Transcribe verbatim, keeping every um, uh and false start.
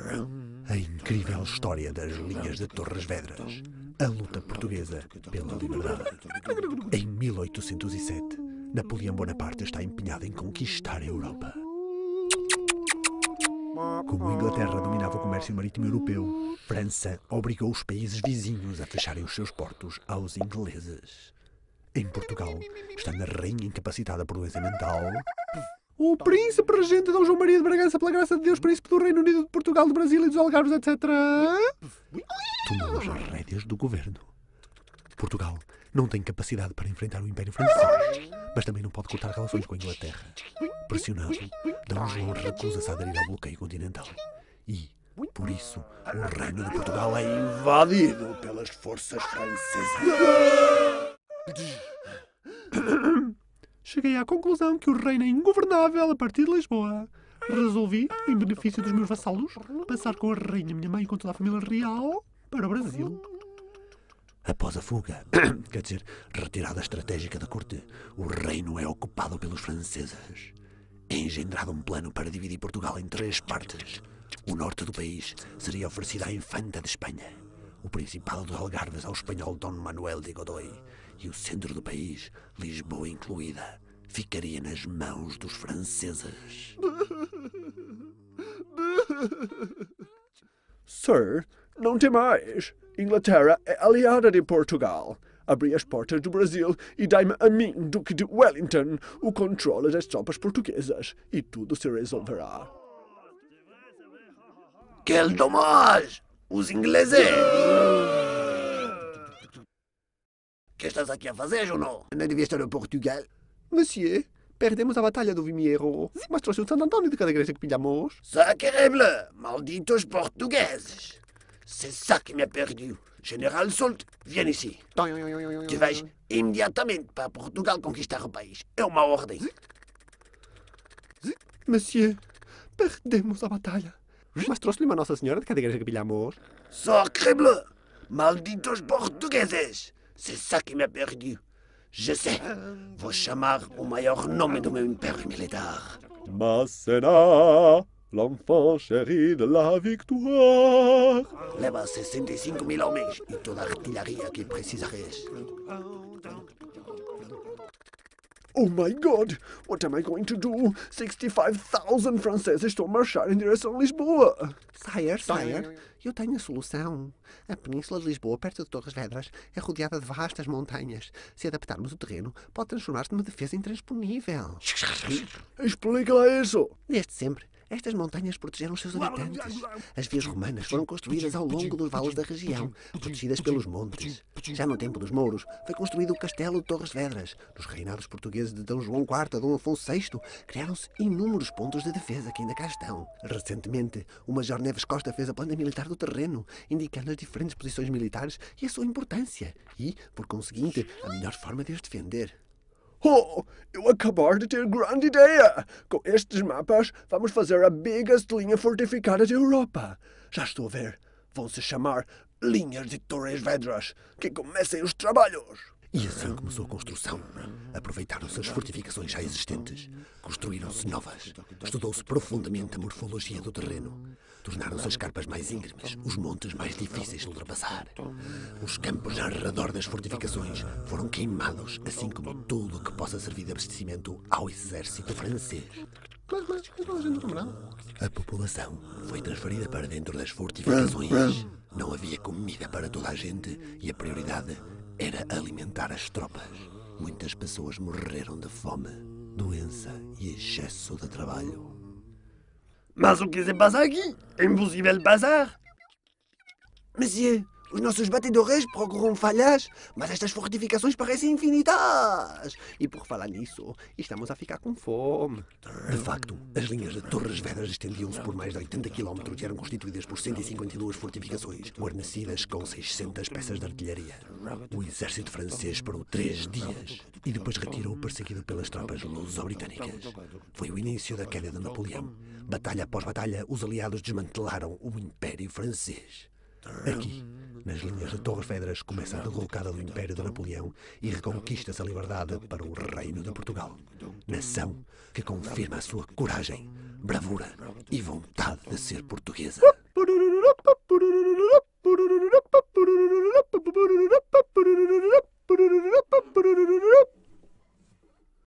A incrível história das linhas de Torres Vedras. A luta portuguesa pela liberdade. Em mil oitocentos e sete, Napoleão Bonaparte está empenhado em conquistar a Europa. Como a Inglaterra dominava o comércio marítimo europeu, França obrigou os países vizinhos a fecharem os seus portos aos ingleses. Em Portugal, estando a rainha incapacitada por doença mental, o príncipe regente Dom João Maria de Bragança, pela graça de Deus, príncipe do Reino Unido, de Portugal, do Brasil e dos Algarves, etcétera, tomou as rédeas do governo. Portugal não tem capacidade para enfrentar o Império Francês, mas também não pode cortar relações com a Inglaterra. Pressionado, Dom João recusa-se a aderir ao bloqueio continental. E, por isso, o Reino de Portugal é invadido pelas forças francesas. Cheguei à conclusão que o reino é ingovernável a partir de Lisboa. Resolvi, em benefício dos meus vassalos, passar com a rainha, minha mãe e com toda a família real para o Brasil. Após a fuga, quer dizer, retirada estratégica da corte, o reino é ocupado pelos franceses. É engendrado um plano para dividir Portugal em três partes. O norte do país seria oferecido à Infanta de Espanha, o Principado dos Algarves ao espanhol Dom Manuel de Godoy, e o centro do país, Lisboa incluída, ficaria nas mãos dos franceses. Sir, não temais. Inglaterra é aliada de Portugal. Abri as portas do Brasil e dai-me a mim, Duque de Wellington, o controle das tropas portuguesas, e tudo se resolverá. Quel dommage! Os ingleses! O que estás aqui a fazer, Junot? Não devia estar em Portugal? Monsieur, perdemos a batalha do Vimiero, mas trouxe o Santo Antônio de cada igreja que pilhamos. Sacréble! Malditos portugueses! C'est ça qui m'a perdu. Général Soult, viens ici. Tu vais imediatamente para Portugal conquistar o país. É uma ordem. Monsieur, perdemos a batalha, mas trouxe-lhe uma Nossa Senhora de cada igreja que pilhamos. Sacréble! Malditos portugueses! C'est ça qui m'a perdu. Je sais. Vou chamar o maior nome do meu império militar. Masséna, l'enfant chéri de la victoire. Leva sessenta e cinco mil homens e toda a artilharia que precisares. Oh my God! What am I going to do? sixty-five thousand franceses estão a marchar em direção a Lisboa. Sire, sire, eu tenho a solução. A península de Lisboa, perto de Torres Vedras, é rodeada de vastas montanhas. Se adaptarmos o terreno, pode transformar-se numa defesa intransponível. Explica lá isso. Desde sempre, estas montanhas protegeram os seus habitantes. As vias romanas foram construídas ao longo dos vales da região, protegidas pelos montes. Já no tempo dos mouros, foi construído o castelo de Torres Vedras. Nos reinados portugueses de Dom João quarto a Dom Afonso sexto, criaram-se inúmeros pontos de defesa que ainda cá estão. Recentemente, o Major Neves Costa fez a planta militar do terreno, indicando as diferentes posições militares e a sua importância, e, por conseguinte, a melhor forma de as defender. Oh, eu acabar de ter grande ideia! Com estes mapas, vamos fazer a biggest linha fortificada da Europa. Já estou a ver. Vão se chamar Linhas de Torres Vedras. Que comecem os trabalhos! E assim começou a construção. Aproveitaram-se as fortificações já existentes. Construíram-se novas. Estudou-se profundamente a morfologia do terreno. Tornaram-se as carpas mais íngremes, os montes mais difíceis de ultrapassar. Os campos ao redor das fortificações foram queimados, assim como tudo o que possa servir de abastecimento ao exército francês. Mas, mas, mas a gente não. A população foi transferida para dentro das fortificações. Não havia comida para toda a gente e a prioridade era alimentar as tropas. Muitas pessoas morreram de fome, doença e excesso de trabalho. Mas o que se passa aqui? É impossível passar. Monsieur, os nossos batedores procuram falhas, mas estas fortificações parecem infinitas. E por falar nisso, estamos a ficar com fome. De facto, as linhas de Torres Vedras estendiam-se por mais de oitenta quilómetros e eram constituídas por cento e cinquenta e duas fortificações, guarnecidas com seiscentas peças de artilharia. O exército francês parou três dias e depois retirou perseguido pelas tropas luso-britânicas. Foi o início da queda de Napoleão. Batalha após batalha, os aliados desmantelaram o Império Francês. Aqui, nas linhas de Torres Vedras, começa a derrocada do Império de Napoleão e reconquista-se a liberdade para o Reino de Portugal. Nação que confirma a sua coragem, bravura e vontade de ser portuguesa. Por Up, up.